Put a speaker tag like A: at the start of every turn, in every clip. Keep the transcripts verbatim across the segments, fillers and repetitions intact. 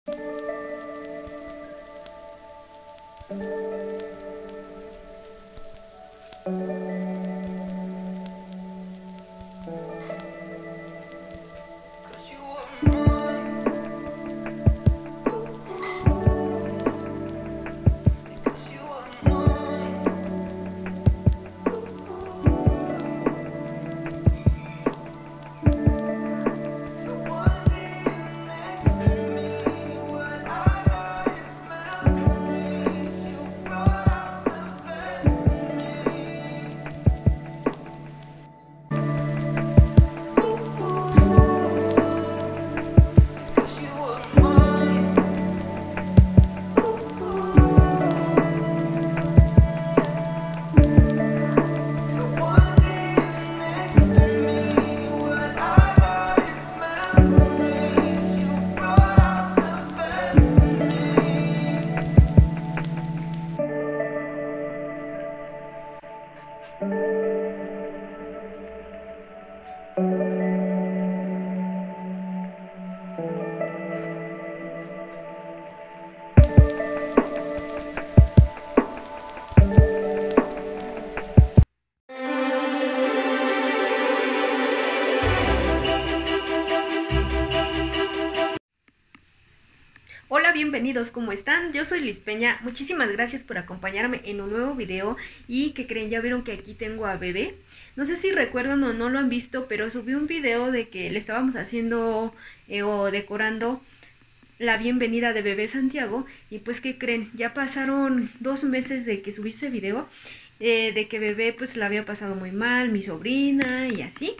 A: Hola, bienvenidos, ¿cómo están? Yo soy Liz Peña, muchísimas gracias por acompañarme en un nuevo video. Y que creen, ya vieron que aquí tengo a Bebé. No sé si recuerdan o no lo han visto, pero subí un video de que le estábamos haciendo eh, o decorando la bienvenida de Bebé Santiago. Y pues, ¿qué creen? Ya pasaron dos meses de que subí ese video, eh, de que Bebé pues la había pasado muy mal, mi sobrina y así.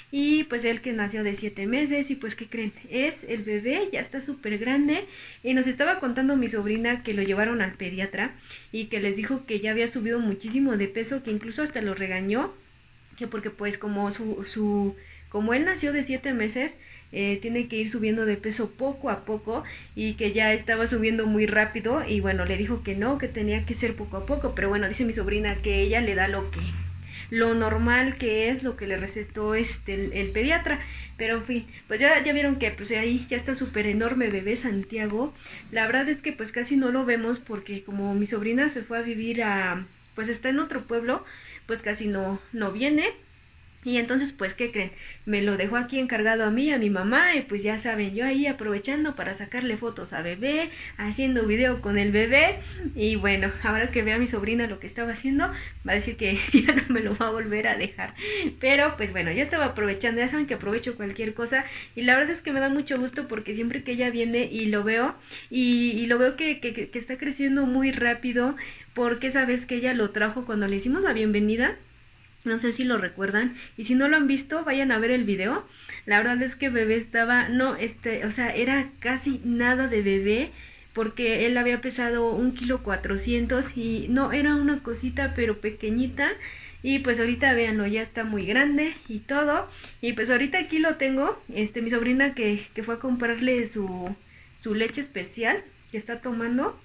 A: Y pues él que nació de siete meses y pues ¿qué creen? Es el bebé, ya está súper grande. Y nos estaba contando mi sobrina que lo llevaron al pediatra y que les dijo que ya había subido muchísimo de peso, que incluso hasta lo regañó, que porque pues como su, su como él nació de siete meses, eh, tiene que ir subiendo de peso poco a poco y que ya estaba subiendo muy rápido. Y bueno, le dijo que no, que tenía que ser poco a poco, pero bueno, dice mi sobrina que ella le da lo que... lo normal, que es lo que le recetó este el, el pediatra. Pero en fin, pues ya, ya vieron que pues ahí ya está súper enorme Bebé Santiago. La verdad es que pues casi no lo vemos porque como mi sobrina se fue a vivir a, pues está en otro pueblo, pues casi no, no viene. Y entonces pues ¿qué creen? Me lo dejó aquí encargado a mí, a mi mamá. Y pues ya saben, yo ahí aprovechando para sacarle fotos a Bebé, haciendo video con el bebé. Y bueno, ahora que vea a mi sobrina lo que estaba haciendo, va a decir que ya no me lo va a volver a dejar. Pero pues bueno, yo estaba aprovechando, ya saben que aprovecho cualquier cosa. Y la verdad es que me da mucho gusto porque siempre que ella viene y lo veo, Y, y lo veo que, que, que está creciendo muy rápido. Porque esa vez que ella lo trajo cuando le hicimos la bienvenida, no sé si lo recuerdan, y si no lo han visto, vayan a ver el video. La verdad es que Bebé estaba, no, este, o sea, era casi nada de bebé, porque él había pesado un kilo cuatrocientos y no, era una cosita pero pequeñita. Y pues ahorita véanlo, ya está muy grande y todo. Y pues ahorita aquí lo tengo, este, mi sobrina que, que fue a comprarle su, su leche especial que está tomando.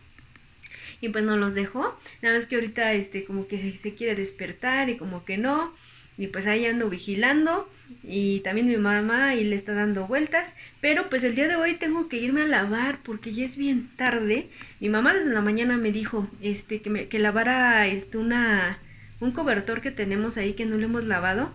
A: Y pues no los dejó, nada más que ahorita este como que se, se quiere despertar y como que no. Y pues ahí ando vigilando. Y también mi mamá y le está dando vueltas. Pero pues el día de hoy tengo que irme a lavar porque ya es bien tarde. Mi mamá desde la mañana me dijo este que, me, que lavara este una un cobertor que tenemos ahí que no lo hemos lavado.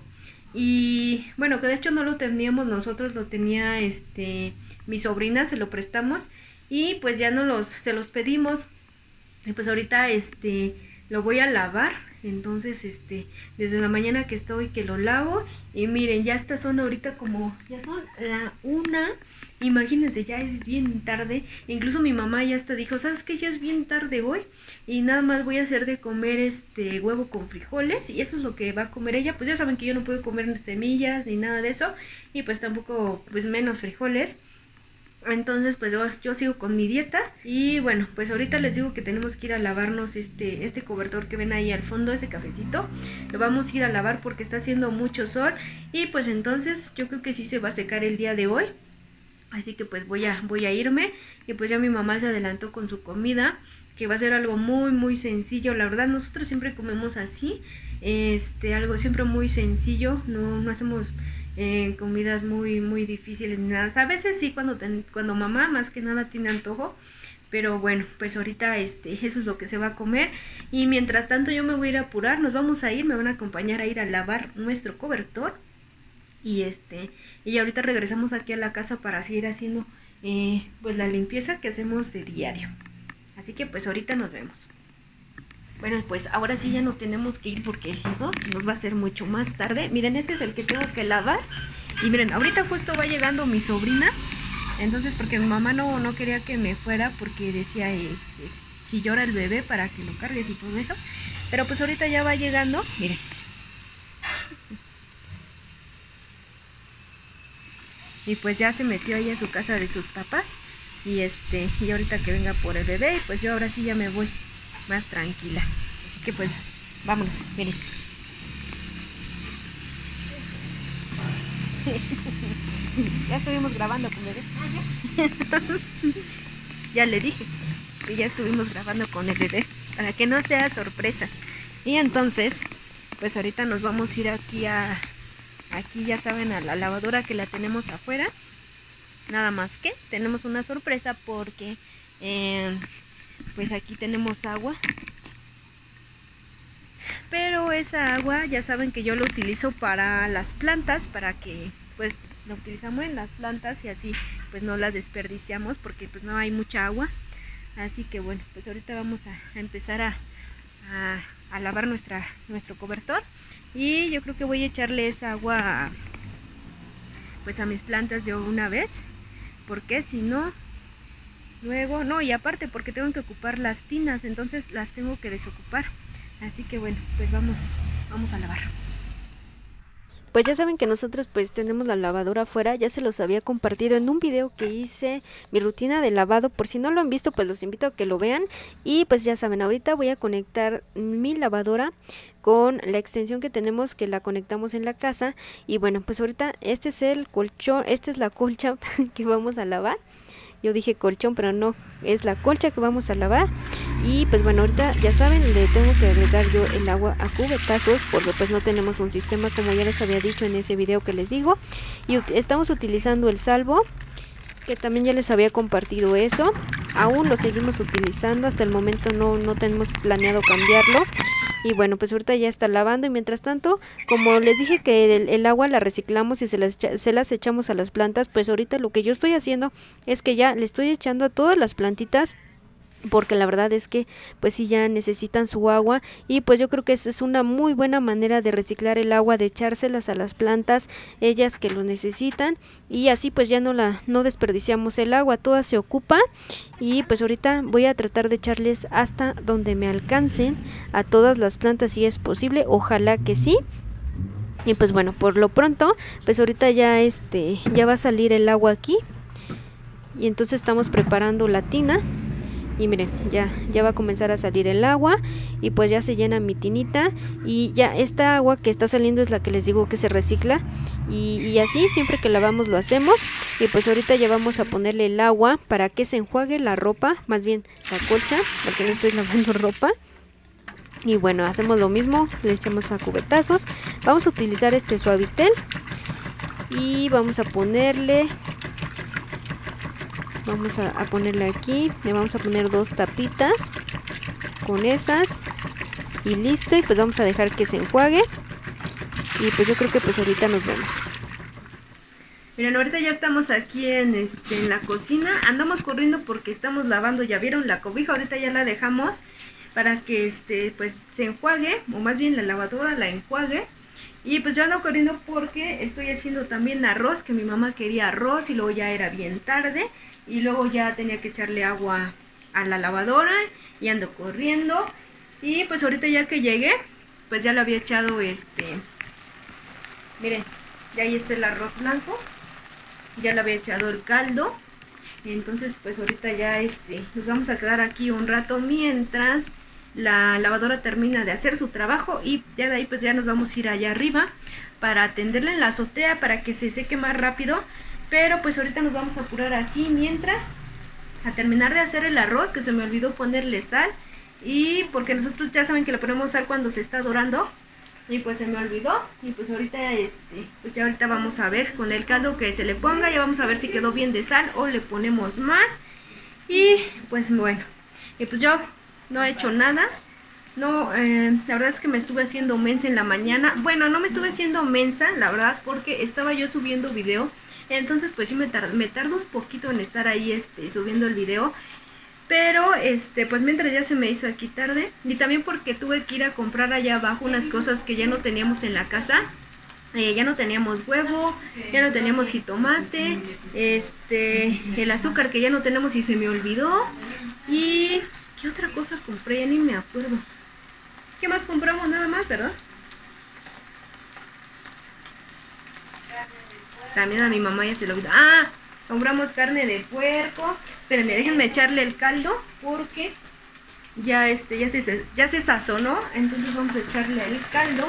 A: Y bueno, que de hecho no lo teníamos nosotros, lo tenía este mi sobrina, se lo prestamos. Y pues ya no los, se los pedimos. Y pues ahorita este lo voy a lavar. Entonces este desde la mañana que estoy que lo lavo. Y miren, ya estas son ahorita como, ya son la una. Imagínense, ya es bien tarde. Incluso mi mamá ya hasta dijo, ¿sabes qué? Ya es bien tarde hoy. Y nada más voy a hacer de comer este huevo con frijoles. Y eso es lo que va a comer ella. Pues ya saben que yo no puedo comer semillas ni nada de eso. Y pues tampoco, pues menos frijoles. Entonces pues yo, yo sigo con mi dieta. Y bueno, pues ahorita les digo que tenemos que ir a lavarnos este, este cobertor que ven ahí al fondo, ese cafecito. Lo vamos a ir a lavar porque está haciendo mucho sol. Y pues entonces yo creo que sí se va a secar el día de hoy. Así que pues voy a, voy a irme. Y pues ya mi mamá se adelantó con su comida, que va a ser algo muy muy sencillo. La verdad nosotros siempre comemos así, este algo siempre muy sencillo. No, no hacemos eh, comidas muy muy difíciles ni nada. A veces sí, cuando, ten, cuando mamá más que nada tiene antojo. Pero bueno, pues ahorita este, eso es lo que se va a comer. Y mientras tanto yo me voy a ir a apurar. Nos vamos a ir, me van a acompañar a ir a lavar nuestro cobertor. Y este y ahorita regresamos aquí a la casa para seguir haciendo eh, pues la limpieza que hacemos de diario. Así que pues ahorita nos vemos. Bueno, pues ahora sí ya nos tenemos que ir porque si no, nos va a hacer mucho más tarde. Miren, este es el que tengo que lavar. Y miren, ahorita justo va llegando mi sobrina. Entonces, porque mi mamá no, no quería que me fuera porque decía, este, si llora el bebé para que lo cargues y todo eso. Pero pues ahorita ya va llegando, miren. Y pues ya se metió ahí a su casa de sus papás. Y este, y ahorita que venga por el bebé, y pues yo ahora sí ya me voy más tranquila. Así que pues, vámonos, miren. Ya estuvimos grabando con bebé. Ya le dije que ya estuvimos grabando con el bebé, para que no sea sorpresa. Y entonces, pues ahorita nos vamos a ir aquí a, aquí ya saben, a la lavadora que la tenemos afuera. Nada más que tenemos una sorpresa porque eh, pues aquí tenemos agua. Pero esa agua ya saben que yo la utilizo para las plantas, para que pues la utilizamos en las plantas y así pues no la desperdiciamos porque pues no hay mucha agua. Así que bueno, pues ahorita vamos a, a empezar a, a, a lavar nuestra, nuestro cobertor. Y yo creo que voy a echarle esa agua a, pues a mis plantas de una vez, porque si no, luego, no, y aparte porque tengo que ocupar las tinas, entonces las tengo que desocupar. Así que bueno, pues vamos, vamos a lavar. Pues ya saben que nosotros pues tenemos la lavadora afuera, ya se los había compartido en un video que hice, mi rutina de lavado. Por si no lo han visto, pues los invito a que lo vean. Y pues ya saben, ahorita voy a conectar mi lavadora con la extensión que tenemos, que la conectamos en la casa. Y bueno, pues ahorita este es el colchón, esta es la colcha que vamos a lavar. Yo dije colchón, pero no, es la colcha que vamos a lavar. Y pues bueno, ahorita ya saben, le tengo que agregar yo el agua a cubetazos porque pues no tenemos un sistema, como ya les había dicho en ese video que les digo. Y estamos utilizando el salvo, que también ya les había compartido eso. Aún lo seguimos utilizando, hasta el momento no, no tenemos planeado cambiarlo. Y bueno, pues ahorita ya está lavando. Y mientras tanto, como les dije que el, el agua la reciclamos y se las, se las echamos a las plantas, pues ahorita lo que yo estoy haciendo es que ya le estoy echando a todas las plantitas, porque la verdad es que pues sí ya necesitan su agua. Y pues yo creo que esa es una muy buena manera de reciclar el agua, de echárselas a las plantas, ellas que lo necesitan, y así pues ya no la no desperdiciamos el agua, toda se ocupa. Y pues ahorita voy a tratar de echarles hasta donde me alcancen a todas las plantas si es posible, ojalá que sí. Y pues bueno, por lo pronto pues ahorita ya este ya va a salir el agua aquí, y entonces estamos preparando la tina. Y miren, ya, ya va a comenzar a salir el agua y pues ya se llena mi tinita. Y ya esta agua que está saliendo es la que les digo que se recicla. Y, y así siempre que lavamos lo hacemos. Y pues ahorita ya vamos a ponerle el agua para que se enjuague la ropa, más bien la colcha, porque no estoy lavando ropa. Y bueno, hacemos lo mismo, le echamos a cubetazos. Vamos a utilizar este Suavitel y vamos a ponerle... Vamos a, a ponerle aquí, le vamos a poner dos tapitas con esas y listo. Y pues vamos a dejar que se enjuague. Y pues yo creo que pues ahorita nos vemos. Miren, ahorita ya estamos aquí en, este, en la cocina. Andamos corriendo porque estamos lavando, ya vieron la cobija, ahorita ya la dejamos para que este pues se enjuague, o más bien la lavadora la enjuague. Y pues yo ando corriendo porque estoy haciendo también arroz, que mi mamá quería arroz y luego ya era bien tarde. Y luego ya tenía que echarle agua a la lavadora y ando corriendo. Y pues ahorita ya que llegué, pues ya le había echado este... Miren, ya ahí está el arroz blanco. Ya le había echado el caldo. Entonces pues ahorita ya este nos vamos a quedar aquí un rato mientras la lavadora termina de hacer su trabajo. Y ya de ahí pues ya nos vamos a ir allá arriba para atenderla en la azotea para que se seque más rápido. Pero pues ahorita nos vamos a apurar aquí mientras a terminar de hacer el arroz, que se me olvidó ponerle sal. Y porque nosotros ya saben que le ponemos sal cuando se está dorando. y pues se me olvidó. Y pues ahorita este pues ya ahorita vamos a ver con el caldo que se le ponga, ya vamos a ver si quedó bien de sal o le ponemos más. Y pues bueno, y pues yo no he hecho nada. No, eh, la verdad es que me estuve haciendo mensa en la mañana. Bueno, no me estuve haciendo mensa, la verdad, porque estaba yo subiendo video. Entonces pues sí me, tar me tardo un poquito en estar ahí este, subiendo el video. Pero este pues mientras ya se me hizo aquí tarde. Y también porque tuve que ir a comprar allá abajo unas cosas que ya no teníamos en la casa. Eh, ya no teníamos huevo, ya no teníamos jitomate, este, el azúcar que ya no tenemos y se me olvidó. Y ¿qué otra cosa compré? Ya ni me acuerdo. ¿Qué más compramos? Nada más, ¿verdad? También a mi mamá ya se lo olvidó. Ah, compramos carne de puerco. Espérenme, déjenme echarle el caldo porque ya este ya se ya se sazonó, entonces vamos a echarle el caldo.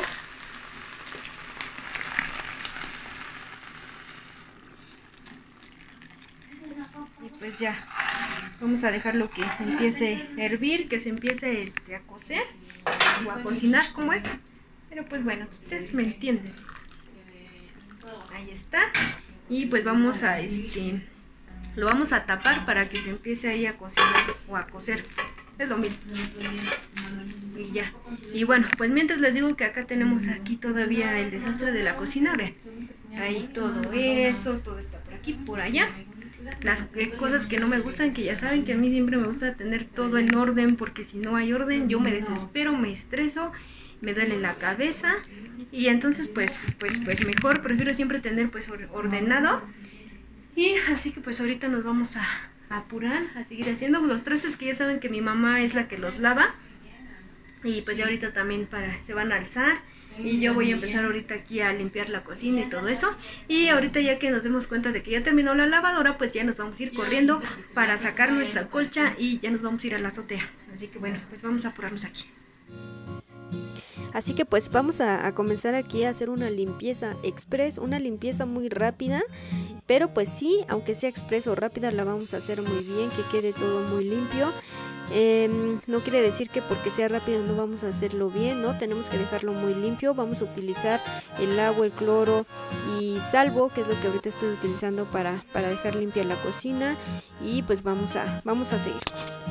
A: Y pues ya vamos a dejarlo que se empiece a hervir, que se empiece este, a cocer o a cocinar, como es. Pero pues bueno, ustedes me entienden. Ahí está. Y pues vamos a este lo vamos a tapar para que se empiece ahí a cocinar o a cocer. Es lo mismo. Y ya. Y bueno, pues mientras les digo que acá tenemos aquí todavía el desastre de la cocina. Vean. Ahí todo eso, todo está por aquí, por allá. Las eh, cosas que no me gustan, que ya saben que a mí siempre me gusta tener todo en orden, porque si no hay orden yo me desespero, me estreso, me duele la cabeza. Y entonces pues pues pues mejor prefiero siempre tener pues ordenado. Y así que pues ahorita nos vamos a, a apurar a seguir haciendo los trastes, que ya saben que mi mamá es la que los lava. Y pues ya ahorita también para se van a alzar. Y yo voy a empezar ahorita aquí a limpiar la cocina y todo eso. Y ahorita ya que nos demos cuenta de que ya terminó la lavadora, pues ya nos vamos a ir corriendo para sacar nuestra colcha y ya nos vamos a ir a la azotea. Así que bueno, pues vamos a apurarnos aquí.
B: Así que pues vamos a, a comenzar aquí a hacer una limpieza express, una limpieza muy rápida, pero pues sí, aunque sea express o rápida, la vamos a hacer muy bien, que quede todo muy limpio. Eh, no quiere decir que porque sea rápido no vamos a hacerlo bien, ¿no? Tenemos que dejarlo muy limpio. Vamos a utilizar el agua, el cloro y salvo, que es lo que ahorita estoy utilizando para, para dejar limpia la cocina. Y pues vamos a, vamos a seguir.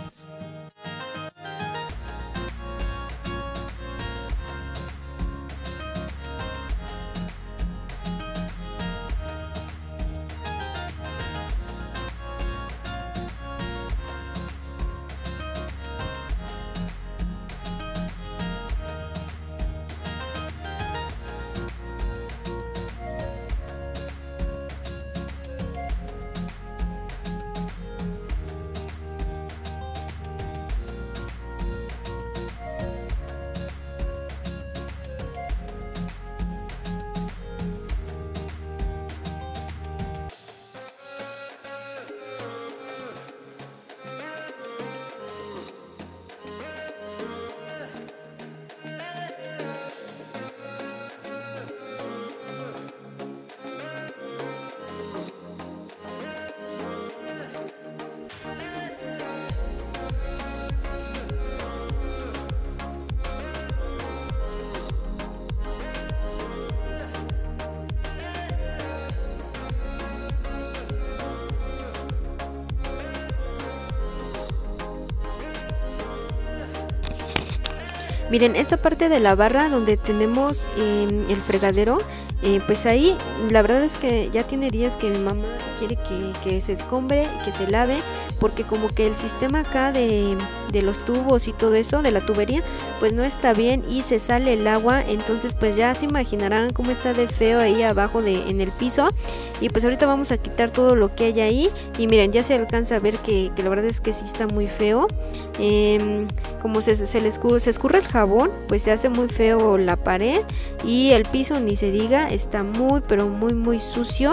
B: Miren, esta parte de la barra donde tenemos eh, el fregadero, eh, pues ahí la verdad es que ya tiene días que mi mamá quiere que, que se escombre y que se lave, porque como que el sistema acá de, de los tubos y todo eso, de la tubería, pues no está bien y se sale el agua. Entonces pues ya se imaginarán cómo está de feo ahí abajo de, en el piso. Y pues ahorita vamos a quitar todo lo que hay ahí. Y miren, ya se alcanza a ver que, que la verdad es que sí está muy feo. Eh, como se, se, le escurre, se escurre el jabón, pues se hace muy feo la pared. Y el piso ni se diga, está muy pero muy muy sucio.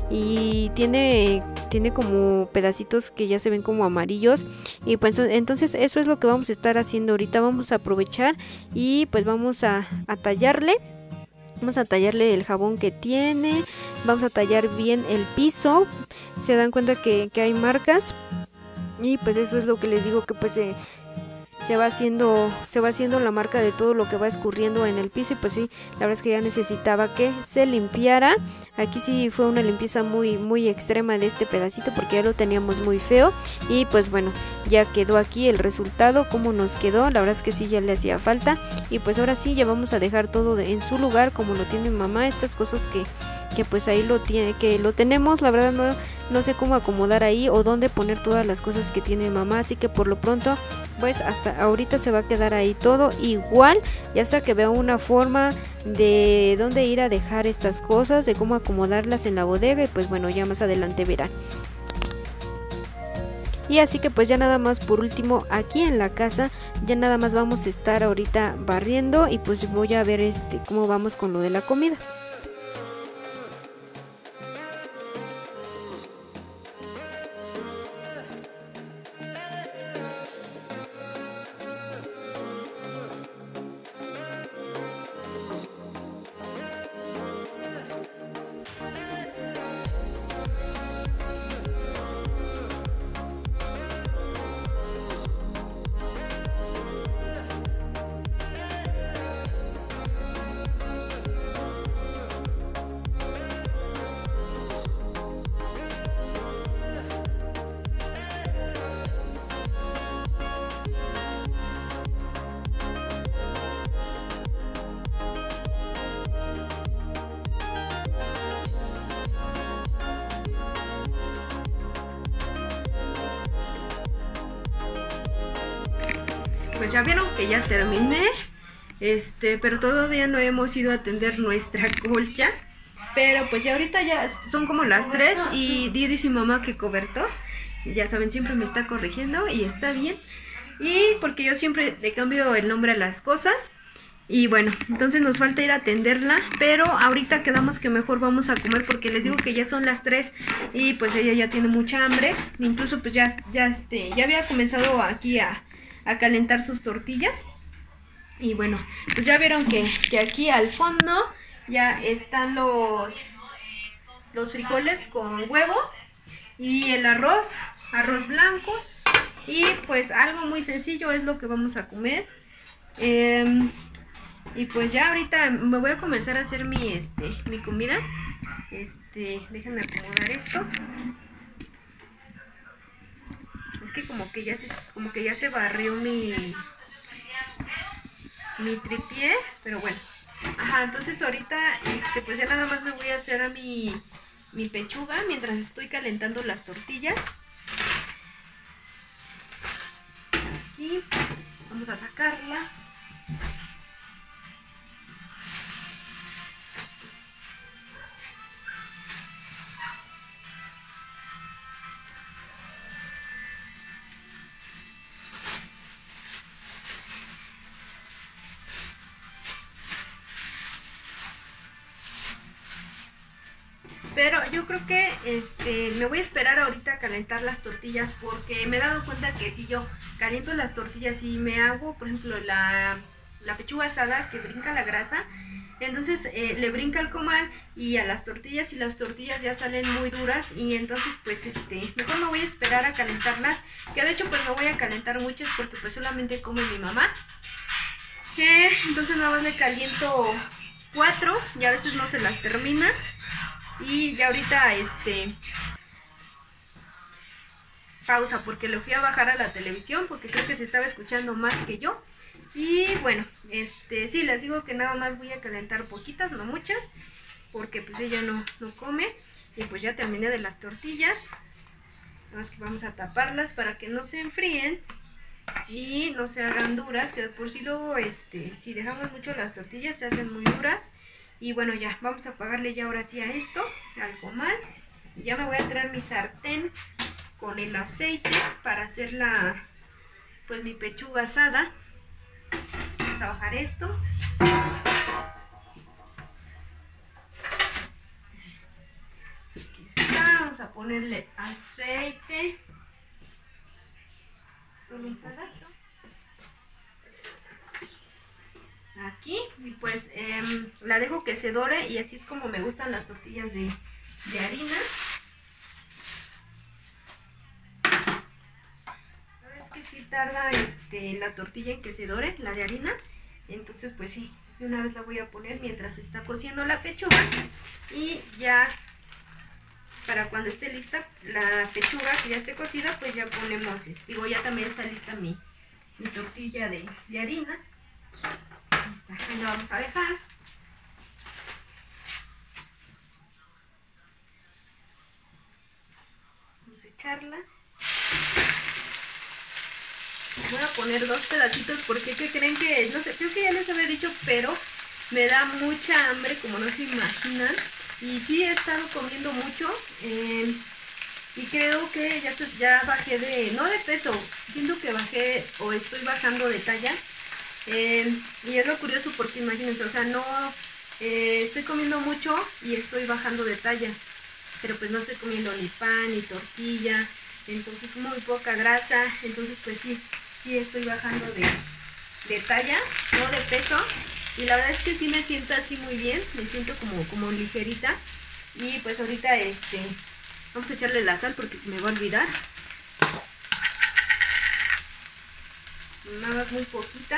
B: Y tiene, tiene como pedacitos que ya se ven como amarillos. Y pues entonces eso es lo que vamos a estar haciendo ahorita. Vamos a aprovechar y pues vamos a, a tallarle. Vamos a tallarle el jabón que tiene. Vamos a tallar bien el piso. Se dan cuenta que, que hay marcas. Y pues eso es lo que les digo, que pues eh, se va haciendo se va haciendo la marca de todo lo que va escurriendo en el piso, y pues sí, la verdad es que ya necesitaba que se limpiara. Aquí sí fue una limpieza muy muy extrema de este pedacito porque ya lo teníamos muy feo, y pues bueno, ya quedó aquí el resultado, como nos quedó. La verdad es que sí, ya le hacía falta, y pues ahora sí ya vamos a dejar todo de, en su lugar como lo tiene mamá. Estas cosas que que pues ahí lo tiene, que lo tenemos, la verdad no, no sé cómo acomodar ahí o dónde poner todas las cosas que tiene mamá, así que por lo pronto pues hasta ahorita se va a quedar ahí todo igual, y hasta que vea una forma de dónde ir a dejar estas cosas, de cómo acomodarlas en la bodega, y pues bueno, ya más adelante verán. Y así que pues ya nada más, por último, aquí en la casa ya nada más vamos a estar ahorita barriendo, y pues voy a ver este cómo vamos con lo de la comida.
A: Pues ya vieron que ya terminé, este, pero todavía no hemos ido a atender nuestra colcha. Pero pues ya ahorita ya son como las tres y di dice mi mamá que cobertó. Ya saben, siempre me está corrigiendo y está bien. Y porque yo siempre le cambio el nombre a las cosas. Y bueno, entonces nos falta ir a atenderla, pero ahorita quedamos que mejor vamos a comer porque les digo que ya son las tres y pues ella ya tiene mucha hambre. Incluso pues ya, ya, este, ya había comenzado aquí a... a calentar sus tortillas. Y bueno, pues ya vieron que, que aquí al fondo ya están los los frijoles con huevo y el arroz, arroz blanco, y pues algo muy sencillo es lo que vamos a comer. Eh, y pues ya ahorita me voy a comenzar a hacer mi este mi comida. Este, déjenme acomodar esto. Es que como que ya se, como que ya se barrió mi, mi tripié, pero bueno. Ajá, entonces ahorita este, pues ya nada más me voy a hacer a mi, mi pechuga mientras estoy calentando las tortillas. Aquí vamos a sacarla. Pero yo creo que este me voy a esperar ahorita a calentar las tortillas porque me he dado cuenta que si yo caliento las tortillas y me hago, por ejemplo, la, la pechuga asada que brinca la grasa, entonces eh, le brinca el comal y a las tortillas, y las tortillas ya salen muy duras, y entonces pues este mejor me voy a esperar a calentarlas, que de hecho pues no voy a calentar muchas porque pues solamente come mi mamá, que entonces nada más le caliento cuatro y a veces no se las termina. Y ya ahorita este pausa porque le fui a bajar a la televisión porque creo que se estaba escuchando más que yo. Y bueno, este sí, les digo que nada más voy a calentar poquitas, no muchas, porque pues ella no, no come. Y pues ya terminé de las tortillas. Nada más que vamos a taparlas para que no se enfríen y no se hagan duras, que de por sí luego este si dejamos mucho las tortillas se hacen muy duras. Y bueno, ya, vamos a apagarle ya ahora sí a esto, al comal. Y ya me voy a traer mi sartén con el aceite para hacer la, pues mi pechuga asada. Vamos a bajar esto. Aquí está, vamos a ponerle aceite. Solo un pedazo. Aquí, y pues eh, la dejo que se dore, y así es como me gustan las tortillas de, de harina. Es que que sí tarda este, la tortilla en que se dore, la de harina. Entonces pues sí, de una vez la voy a poner mientras está cociendo la pechuga. Y ya para cuando esté lista la pechuga, que ya esté cocida, pues ya ponemos, digo, ya también está lista mi, mi tortilla de, de harina. Ahí está, ahí la vamos a dejar. Vamos a echarla. Voy a poner dos pedacitos porque ¿qué creen que? No sé, creo que ya les había dicho, pero me da mucha hambre, como no se imaginan. Y sí he estado comiendo mucho. Eh, y creo que ya, ya bajé de, no de peso, siento que bajé o estoy bajando de talla. Eh, y es lo curioso porque imagínense, o sea, no eh, estoy comiendo mucho y estoy bajando de talla. Pero pues no estoy comiendo ni pan ni tortilla. Entonces muy poca grasa. Entonces pues sí, sí estoy bajando de, de talla, no de peso. Y la verdad es que sí me siento así muy bien, me siento como, como ligerita. Y pues ahorita este vamos a echarle la sal porque se me va a olvidar. Nada más muy poquita.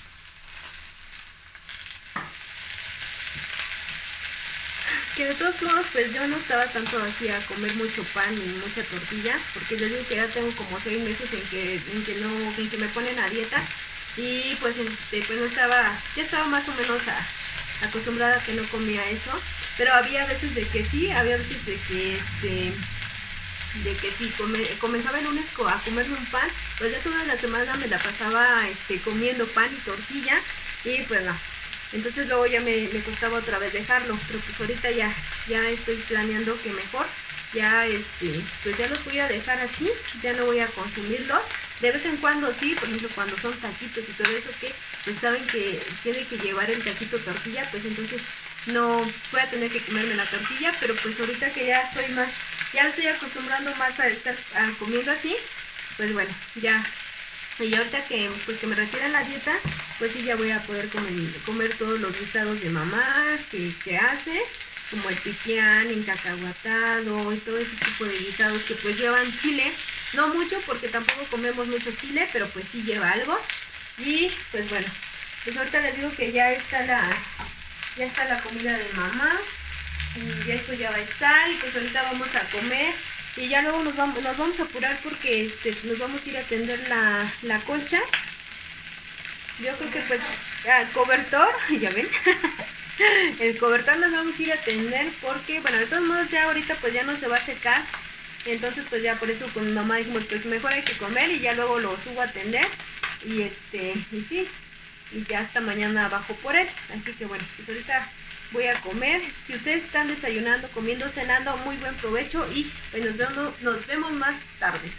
A: Que de todos modos pues yo no estaba tanto así a comer mucho pan ni mucha tortilla, porque les digo que ya tengo como seis meses en que, en que no, en que me ponen a dieta. Y pues este pues no estaba, ya estaba más o menos a, acostumbrada a que no comía eso, pero había veces de que sí, había veces de que este de que sí, come, comenzaba el lunes a comerme un pan, pues ya toda la semana me la pasaba este comiendo pan y tortilla, y pues no, entonces luego ya me, me costaba otra vez dejarlo, pero pues ahorita ya, ya estoy planeando que mejor, ya este, pues ya los voy a dejar así, ya no voy a consumirlos. De vez en cuando sí, por ejemplo cuando son taquitos y todo eso, que pues saben que tiene que llevar el taquito tortilla, pues entonces no voy a tener que comerme la tortilla, pero pues ahorita que ya estoy más, ya estoy acostumbrando más a estar a, comiendo así, pues bueno, ya, y ahorita que, pues que me retiran la dieta, pues sí ya voy a poder comer, comer todos los guisados de mamá que, que hace, como el pipián, encacahuatado y todo ese tipo de guisados que pues llevan chile. No mucho porque tampoco comemos mucho chile, pero pues sí lleva algo. Y pues bueno, pues ahorita les digo que ya está la, ya está la comida de mamá. Y ya esto ya va a estar. Y pues ahorita vamos a comer. Y ya luego nos vamos, nos vamos a apurar porque este, nos vamos a ir a atender la, la concha. Yo creo que pues, ah, cobertor, ya ven. El cobertor nos vamos a ir a atender porque, bueno, de todos modos ya ahorita pues ya no se va a secar. Entonces pues ya por eso con mi mamá dijimos pues mejor hay que comer y ya luego lo subo a atender. Y este, y sí, y ya hasta mañana bajo por él. Así que bueno, pues ahorita voy a comer. Si ustedes están desayunando, comiendo, cenando, muy buen provecho y pues nos vemos, nos vemos más tarde.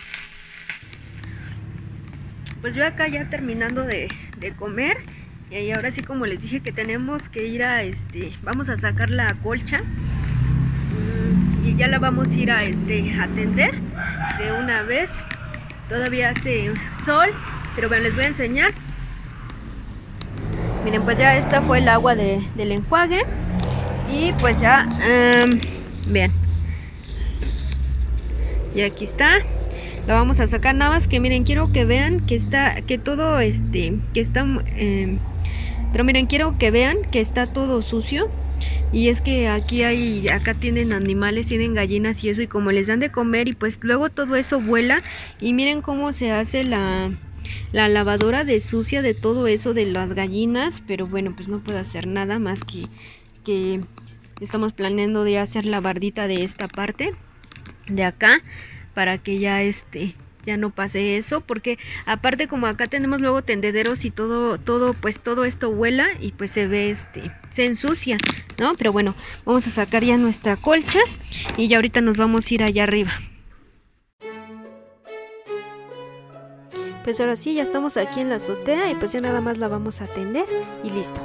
A: Pues yo acá ya terminando de, de comer. Y ahora sí, como les dije que tenemos que ir a este, vamos a sacar la colcha. Y ya la vamos a ir a este, atender de una vez. Todavía hace sol, pero bueno, les voy a enseñar. Miren, pues ya esta fue el agua de, del enjuague. Y pues ya, um, vean. Y aquí está. La vamos a sacar, nada más que miren, quiero que vean que está, que todo este, que está, eh, pero miren, quiero que vean que está todo sucio. Y es que aquí hay, acá tienen animales, tienen gallinas y eso, y como les dan de comer y pues luego todo eso vuela. Y miren cómo se hace la, la lavadora de sucia de todo eso de las gallinas. Pero bueno, pues no puedo hacer nada más que, que estamos planeando de hacer la bardita de esta parte de acá, para que ya este ya no pase eso, porque aparte como acá tenemos luego tendederos y todo todo pues todo esto vuela y pues se ve este se ensucia, ¿no? Pero bueno, vamos a sacar ya nuestra colcha y ya ahorita nos vamos a ir allá arriba.
B: Pues ahora sí, ya estamos aquí en la azotea y pues ya nada más la vamos a atender y listo.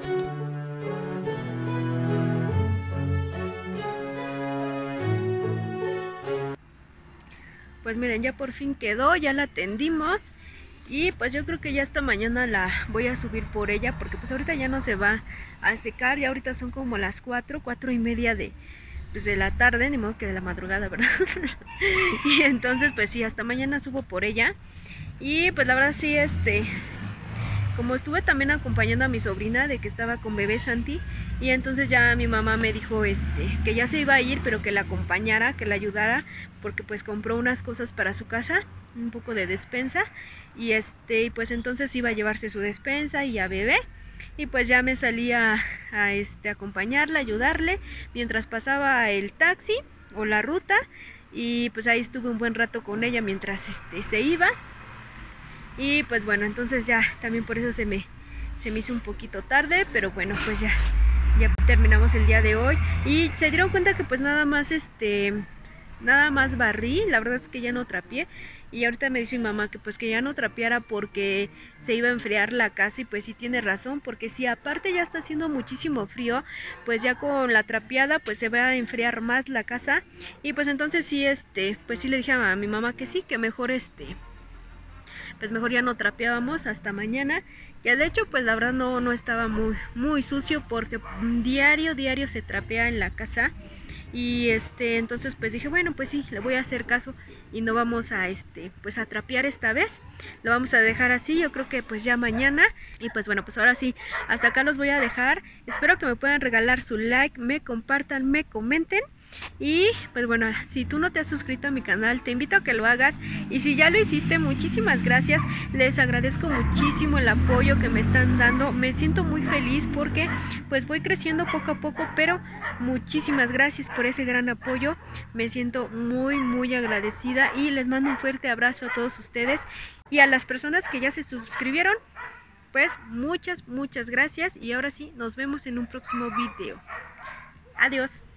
A: Pues miren, ya por fin quedó, ya la atendimos y pues yo creo que ya hasta mañana la voy a subir por ella porque pues ahorita ya no se va a secar, ya ahorita son como las cuatro, cuatro y media de, pues de la tarde, ni modo que de la madrugada, ¿verdad? Y entonces pues sí, hasta mañana subo por ella. Y pues la verdad sí, este, como estuve también acompañando a mi sobrina de que estaba con bebé Santi, y entonces ya mi mamá me dijo este que ya se iba a ir, pero que la acompañara, que la ayudara, porque pues compró unas cosas para su casa, un poco de despensa, y este y pues entonces iba a llevarse su despensa y a bebé. Y pues ya me salí a, a este, acompañarla, ayudarle, mientras pasaba el taxi o la ruta, y pues ahí estuve un buen rato con ella mientras este, se iba. Y pues bueno, entonces ya también por eso se me, se me hizo un poquito tarde, pero bueno, pues ya, ya terminamos el día de hoy. Y se dieron cuenta que pues nada más este... nada más barrí, la verdad es que ya no trapié. Y ahorita me dice mi mamá que pues que ya no trapeara porque se iba a enfriar la casa, y pues sí tiene razón, porque si aparte ya está haciendo muchísimo frío, pues ya con la trapeada pues se va a enfriar más la casa. Y pues entonces sí, este, pues sí le dije a mi mamá que sí, que mejor este, pues mejor ya no trapeábamos hasta mañana. Ya de hecho pues la verdad no, no estaba muy, muy sucio, porque diario, diario se trapea en la casa. Y este, entonces pues dije, bueno, pues sí, le voy a hacer caso y no vamos a este, pues a trapear esta vez. Lo vamos a dejar así, yo creo que pues ya mañana. Y pues bueno, pues ahora sí, hasta acá los voy a dejar. Espero que me puedan regalar su like, me compartan, me comenten. Y pues bueno, si tú no te has suscrito a mi canal, te invito a que lo hagas. Y si ya lo hiciste, muchísimas gracias. Les agradezco muchísimo el apoyo que me están dando. Me siento muy feliz porque pues voy creciendo poco a poco, pero muchísimas gracias por ese gran apoyo. Me siento muy muy agradecida y les mando un fuerte abrazo a todos ustedes. Y a las personas que ya se suscribieron, pues muchas muchas gracias. Y ahora sí, nos vemos en un próximo video. Adiós.